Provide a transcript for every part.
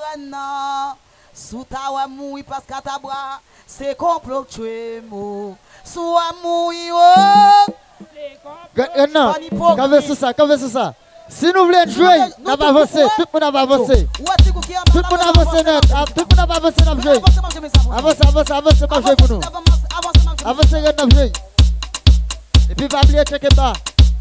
non. Sous ta ouais mouille parce qu'à ta bras, c'est complot que tu es mou. Sous à mouille, oh. Non, qu'avez c'est ça. Si nous voulons jouer, nous allons avancer. Tout le monde va avancer. Tout le monde avance net. Tout le monde va avancer dans le jeu. Avancez, pas jouer pour nous. Avancez dans le jeu. Et puis, pas oublier de checker pas.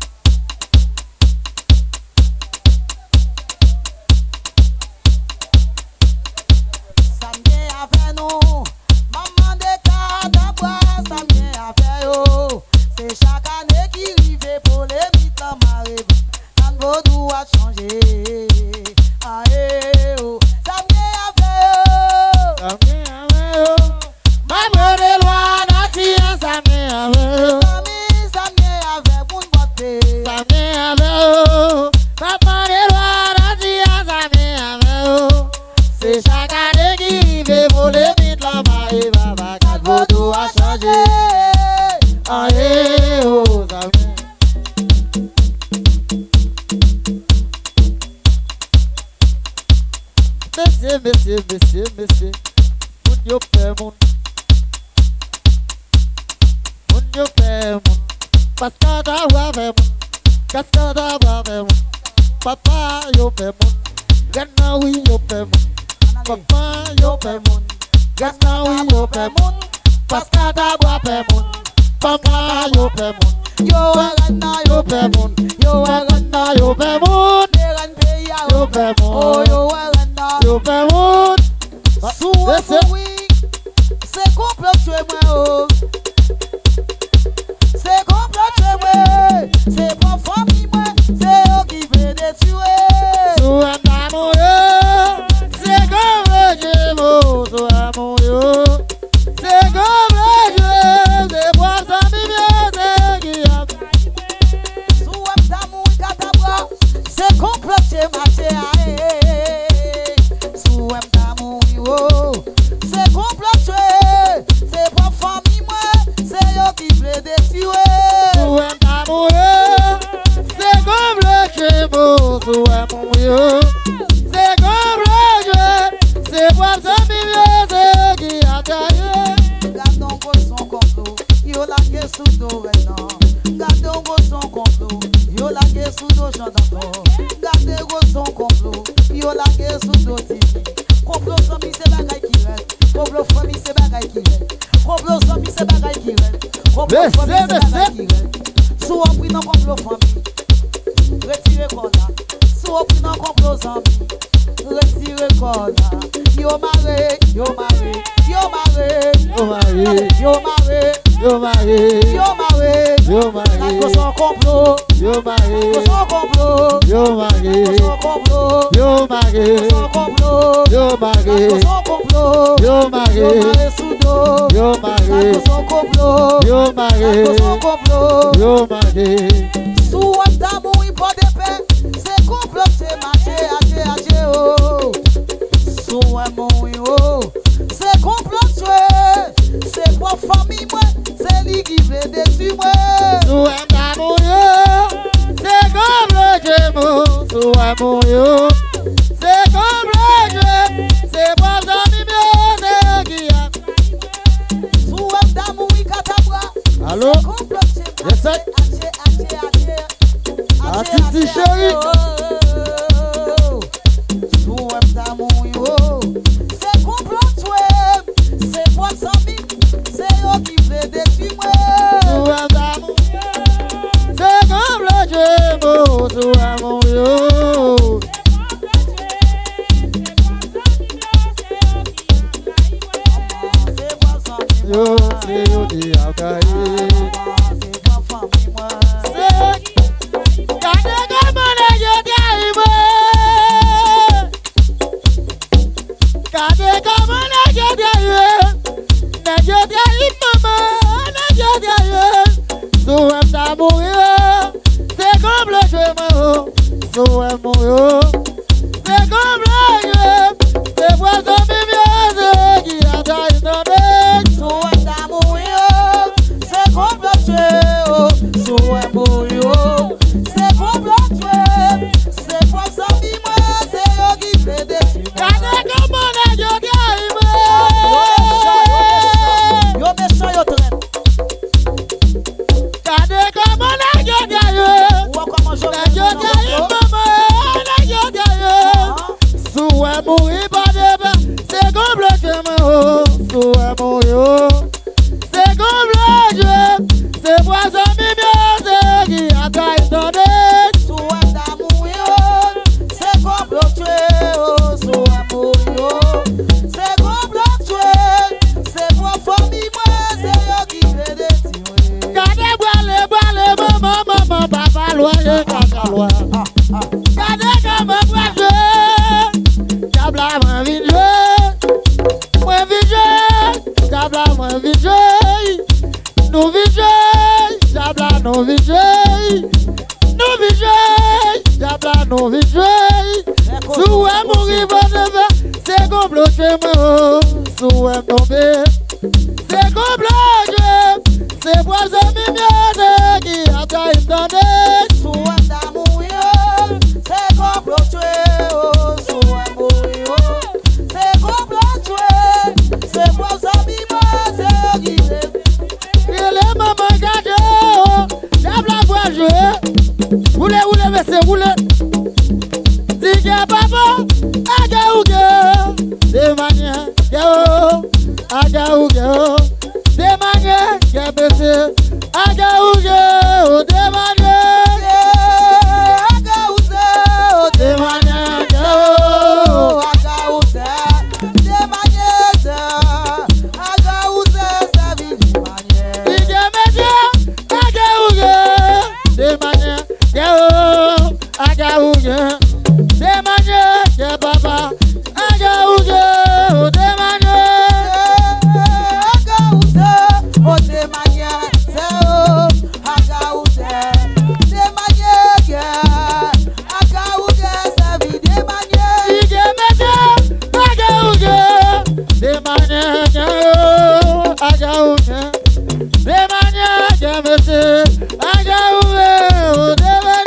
Ça vient avec nous. Maman de Cadabois, ça vient avec eux. C'est chaque année qui arrive pour les mythes en marée. Vaudou a changé. Ah, oh. Ça vient avec eux. Ça vient avec eux. Ma de loi n'a ça vient avec eux. Ça vient avec mon beauté. Ça vient avec eux. Papa de loi n'a ça vient avec eux. C'est chaque année qui arrive pour les mythes là-bas et baba. Quand Vaudou a changé. Ah, oh. Ça vient. Monsieur, moun yo pè moun. Moun yo pè moun. Paskada wa pè moun. Kaskada wa pè moun. Papa yo pè moun. Ganawi yo pè moun. Papa yo pè moun. Ganawi yo pè moun. Paskada wa pè moun. Papa yo pè moun. Yo agana Yo pè moun. Yo agana yo pè moun. Yo pè moun. Oh, yo agana. Yo pè moun. Sous oui, c'est complot tu es moi oh. C'est complot tu es moi. C'est pas famille moi. C'est eux qui veulent te tuer. Sous un amour, c'est comme le Gémeaux. Sous un amour, c'est comme le Gémeaux. C'est pour ça que c'est qui a. Sous un amour Cadabois, c'est complot tu es moi. Sous un amour c'est complot, c'est pas famille moi, c'est eux qui veulent te tuer. Sous un amour, c'est comme le Gémeaux. Sous un amour, c'est comme le Gémeaux. C'est pour ça que c'est qui a taillé. Gardons vos son complot, yo la guerre sous dos maintenant. Gardons vos son complot, yo la guerre sous dos j'entends. Gardez vos son complot, yo la guerre sous dos TV. Complot famille c'est bagaille qui reste. Complot famille c'est bagaille qui reste. Complot famille c'est bagaille qui reste. Complot famille c'est bagaille qui reste. Sous on pris dans complot famille, retirez quoi là. Sous on pris dans complot famille, retirez quoi là. Yo maré, yo maré, yo maré, Yo maré, yo maré, yo maré, yo maré, yo maré, la son complot, yo maré, son complot, yo maré, son complot, yo maré, son complot, yo maré, son complot, yo maré, sous dos, yo maré, son complot, yo maré, son complot, yo maré. sous un d'amour il pas de paix, c'est complot, c'est marché, oh, sous un mot oh, c'est complot, c'est pas famille moi, c'est lui qui veut détruire moi. Sous un amour, c'est comme le Gémeaux. Sous un amour, c'est comme le Gémeaux. C'est pour ça que c'est qui a. Sous un d'amour Cadabois. Allô? Yes, sir. Titi chérie. Sous un d'amour, c'est complot, c'est moi sans vie, c'est eux qui veulent détruire moi. Sous un amour, c'est comme le Gémeaux. Sous un amour, yo, c'est yo qui a caillé. C'est comme le Gémeaux. C'est comme le Gémeaux. C'est pour ça que qui a taillé dans le Sous un d'amour, c'est complot, sous un mouillot, c'est complot, c'est pas ça, c'est eux qui veulent détruire moi. nous vite jouer. Sous un mourir bon neveu, c'est qu'on bloque moi. Sous un tombé, c'est qu'on bloque. C'est pour les amis miens qui a taillé dans des. Sous un d'amour, c'est qu'on bloque. Sous un mourir, c'est qu'on bloque. C'est pour les amis miens qui a les mamans gardent, j'aime la voix jouer. Roulez, roulez, mais roulez. Si y'a papa, aga ou girl, des manières, girl, aga ou girl, des manières, girl, bébé, aga ou girl, des manières, aga ou girl, des manières, girl, aga ou girl, des manières, aga ou girl, ça vit des manières. Si y'a métier, aga ou girl, des manières, girl, aga ou girl. Des manières, que papa, aga ou girl, des manières, aga ou girl, oh des manières, aga ou girl, des manières, aga ou girl, ça vit des manières. Si je m'étais, aga ou girl, des manières, aga ou girl, des manières, que monsieur, aga ou girl, des manières.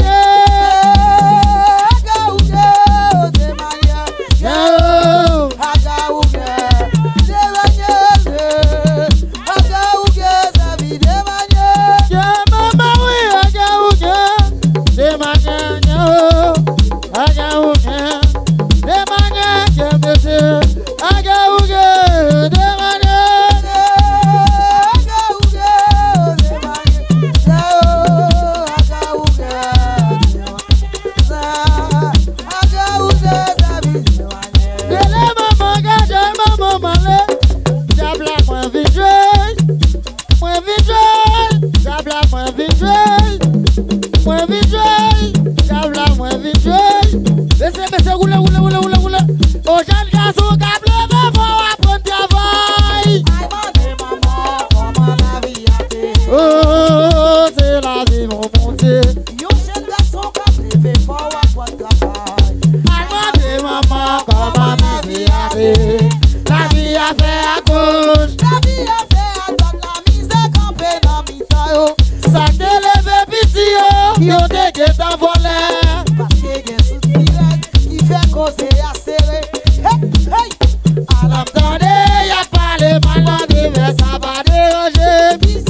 Laissez rouler. Aux jeunes garçons qui pleuvent, faut apprendre travail. Oh, c'est la vie, mon Dieu. Yo jeune garçon qui pleuvent, faut apprendre travail. Demandez maman comment la vie a fait. La vie a fait à gauche. La vie a fait à droite, la misère campée dans mi-temps. Ça te lève pitié, yo te guette en volet. Parce que y a sous qui fait causer à serrer. Hey, hey. À l'entendez, y'a pas les malades, mais ça va déranger.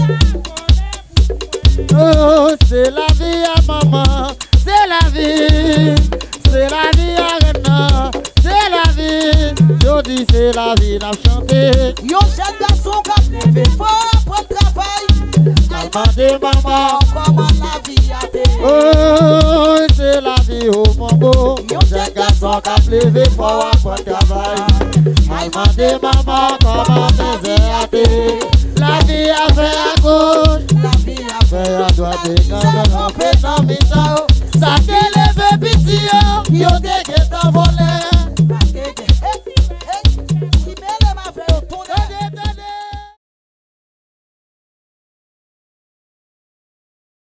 Oh, c'est la vie à maman, c'est la vie. C'est la vie à Rena, c'est la vie. Yo dis c'est la vie, n'a chanté. Yo jeune garçon qui pleuvent, faut apprendre travail. Demandez maman comment la vie a été. oh, c'est la vie au mambo. Jeune garçon qui plevé, faut apprendre travail. Demandez maman comment faisait à thé. La vie a fait à gauche, La vie a fait à droite, et quand on fait dans mes temps. Ça te lève pitié, yo te guette en